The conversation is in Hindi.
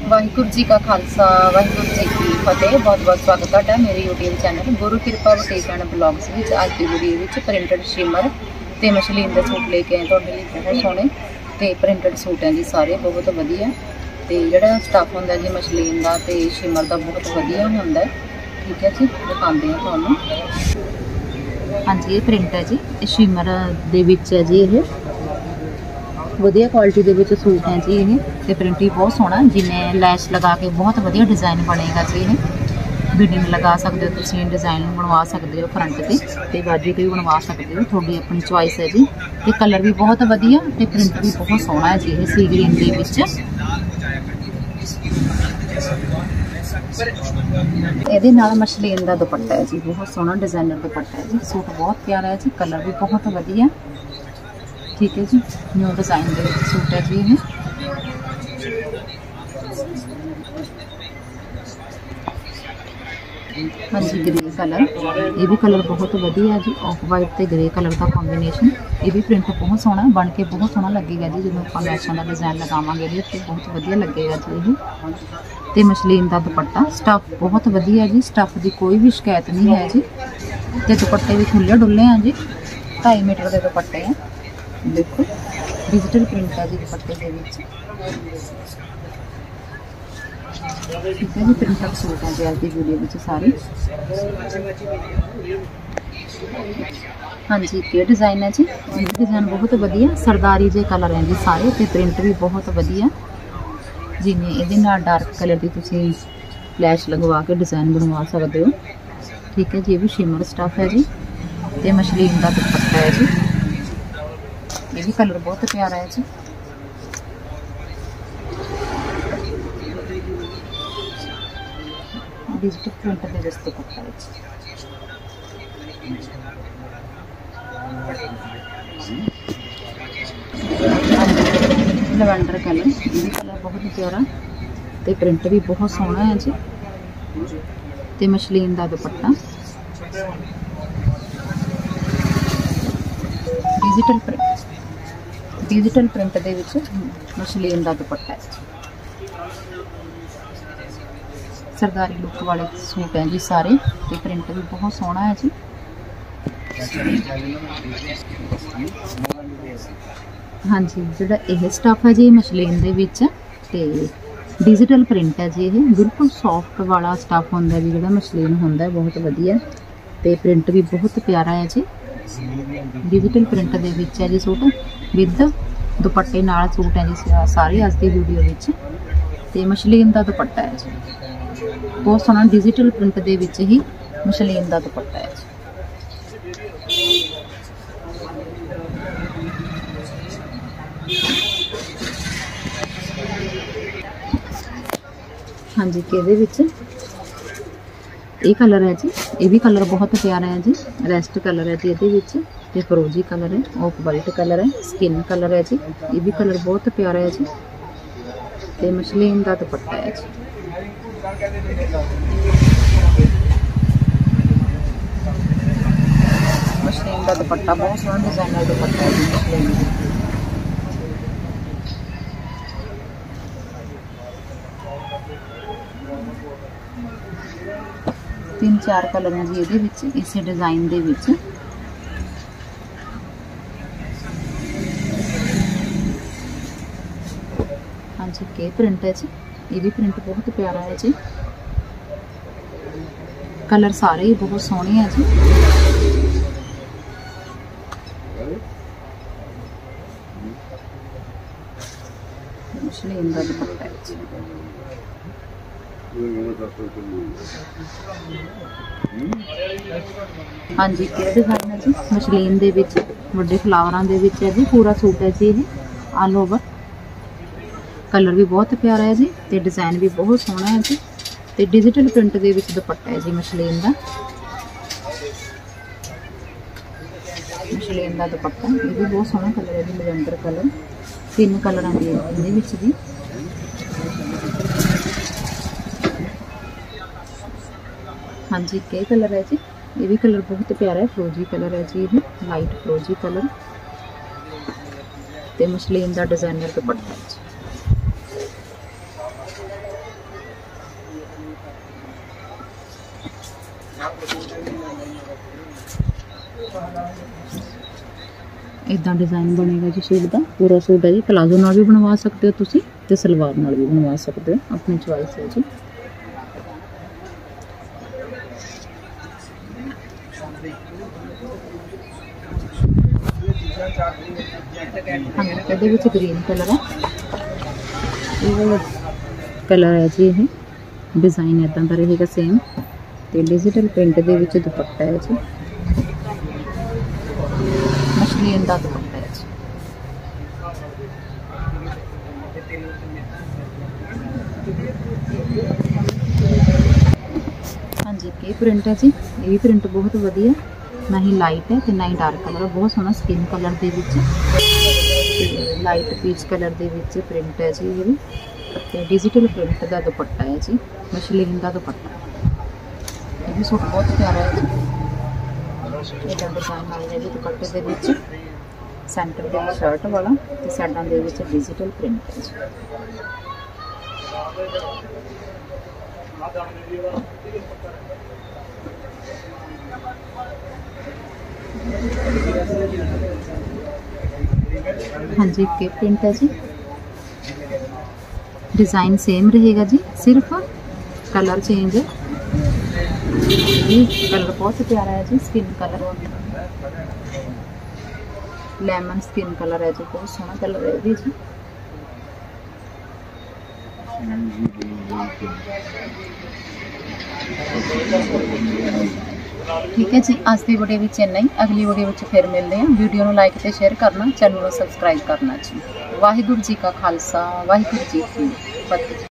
वाहिगुरू जी का खालसा वाहिगुरू जी की फतेह। बहुत बहुत स्वागत है मेरे यूट्यूब चैनल गुरु कृपा बुटीक एंड ब्लॉग्स। अज की वीडियो में प्रिंटेड शिमर तो मशलीन के सूट लेके आए थोड़े लिए बहुत सोहने तो प्रिंटेड सूट हैं जी सारे बहुत वधिया। तो जोड़ा स्टफ होंगे जी मशलीन का तो शिमर का बहुत वधिया होंगे। ठीक है जी, दिखाते हैं थोड़ा। हाँ जी, ये प्रिंट है जी, शिमर दे विच है जी, ये वधिया क्वालिटी के विच सूट है जी। ये प्रिंट भी बहुत सोहना, जिन्हें लैश लगा के बहुत वधिया डिज़ाइन बनेगा जी। ये बिडिंग लगा सकते हो, तुम डिज़ाइन बनवा सकते हो फ्रंट से बाजू के भी बनवा सकते हो, थोड़ी अपनी चॉइस है जी। तो कलर भी बहुत वधिया तो प्रिंट भी बहुत सोहना है जी। ये सी ग्रीन के विच ਇਹਦੇ ਨਾਲ मशलीन का दुपट्टा है जी, बहुत सोहना डिजाइनर दुपट्टा है जी। सूट बहुत प्यारा है जी, कलर भी बहुत वधिया। ठीक है जी, न्यू डिजाइन के सूट है जी। ये हाँ जी, ग्रे कलर, ये भी कलर बहुत वधिया है जी। ऑफ वाइट तो ग्रे कलर का कॉम्बीनेशन, ये भी प्रिंट बहुत सोहना बन के बहुत सोहना लगेगा जी। जो आप मैशों का डिजाइन लगावे तो बहुत वधिया लगेगा जी। ये तो मशलीन का दुपट्टा, स्टफ बहुत वधिया जी, स्टफ की कोई भी शिकायत नहीं है जी। तो दुपट्टे भी खुले डुले हैं जी, 2.5 मीटर के दुपट्टे हैं। देखो डिजिटल प्रिंट है जी दुपट्टे के विच। ठीक है जी, प्रिंटेड सूट है जी आज की वीडियो में सारे। हाँ जी, ये डिज़ाइन है जी, ये डिज़ाइन बहुत वधिया सरदारी जे कलर है जी सारे। तो प्रिंट भी बहुत वधिया, जिन्हें ये डार्क कलर की तुसी लैश लगवा के डिज़ाइन बनवा सकते हो। ठीक है जी, ये भी शिमर स्टफ है जी। तो मशलीन का दुपट्टा है जी, ये भी कलर बहुत प्यारा है जी। डिजिटल प्रिंट के विच दुपट्टा है जी। लवेंडर कलर, ये भी कलर बहुत प्यारा तो प्रिंट भी बहुत सोहना है जी। तो मशलीन का दुपट्टा डिजिटल प्रिंट के विच मशलीन का दुपट्टा है। सरदारी लुक वाले सूट हैं जी सारे, तो प्रिंट भी बहुत सोहना है जी। हाँ जी, जोड़ा यह स्टफ है जी मशलीन दे विच ते डिजिटल प्रिंट है जी। ये बिल्कुल सॉफ्ट वाला स्टफ होंदा जी, जोड़ा मशलीन होंदा बहुत वधिया। ते प्रिंट भी बहुत प्यारा है जी। डिजिटल प्रिंट दे विच है जी सूट, विद दुपट्टे नाल सूट है जी सारे अज की वीडियो विच। ते मशलीन का दुपट्टा है जी, बहुत सोहना डिजिटल प्रिंट दे विच ही मशलीन का दुपट्टा है जी। हाँ जी, के ये कलर है जी, ये भी कलर बहुत प्यारा है जी। रेस्ट कलर है जी, ये फरोजी कलर है, ऑफ वाइट कलर है, स्किन कलर है जी। ये भी कलर बहुत प्यारा है जी। तो मशलीन का दुपट्टा है जी। मशलीन का दुपट्टा बहुत सोहना डिजाइनर दुपट्टा है जी मशलीन का। तीन चार कलर हैं जी ये इस डिजाइन दे विच। हाँ जी, के प्रिंट है जी, ये भी प्रिंट बहुत प्यारा है जी। कलर सारे ही बहुत सोहने हैं जी। मशलीन का दुपट्टा है जी। हाँ जी, क्या डिजाइन है जी मशलीन दे विच वड्डे फ्लावरां दे विच है जी। पूरा सूट है जी, ये ऑल ओवर कलर भी बहुत प्यारा है जी। तो डिजाइन भी बहुत सोहना है जी। तो डिजिटल प्रिंट के विच दुपट्टा है जी मशलीन का। मशलीन का दुपट्टा, ये भी बहुत सोहना कलर है जी, लवेंडर कलर। 3 कलर जी। हाँ जी, के कलर है जी, ये भी कलर बहुत प्यारा है, फरोजी कलर है जी। ये लाइट फरोजी कलर तो मशलीन का डिजाइनर दुपट्टा है जी। इदा डिजाइन बनेगा जी सूट का। पूरा सूट है जी, प्लाजो नाल भी बनवा सकते हो तुसी ते सलवार नाल भी बनवा सकते हो, अपनी चॉइस है जी। हाँ, ये ग्रीन कलर है, ये कलर है जी। ये डिजाइन इदा का रहेगा सेम, तो डिजिटल प्रिंट के दुपट्टा है जी, मछलिन का दुपट्टा है जी। हाँ जी, ये प्रिंट है जी। ये प्रिंट बहुत वधिया, ना ही लाइट है तो ना ही डार्क कलर है, बहुत सोहना स्किन कलर के लाइट पीच कलर के प्रिंट है जी। ये डिजिटल प्रिंट का दुपट्टा है जी, मछलिन का दुपट्टा। ये भी सूट बहुत प्यारा है जी। इधर डिजाइन आ रहा है दुपट्टे के सेंटर के शर्ट वाला, तो साइडों के डिजिटल प्रिंट है जी। हाँ जी, के प्रिंट है जी। डिजाइन सेम रहेगा जी, सिर्फ कलर चेंज है। ये कलर बहुत प्यारा है जी, skin colour, lemon skin colour है जी, बहुत सोहना कलर है जी। ठीक है जी, आज की वीडियो में इन्ना ही। अगली वीडियो में फिर मिलते हैं। वीडियो को लाइक तो शेयर करना, चैनल को सबसक्राइब करना जी। वाहिगुरू जी का खालसा, वाहिगुरू जी की फतेह।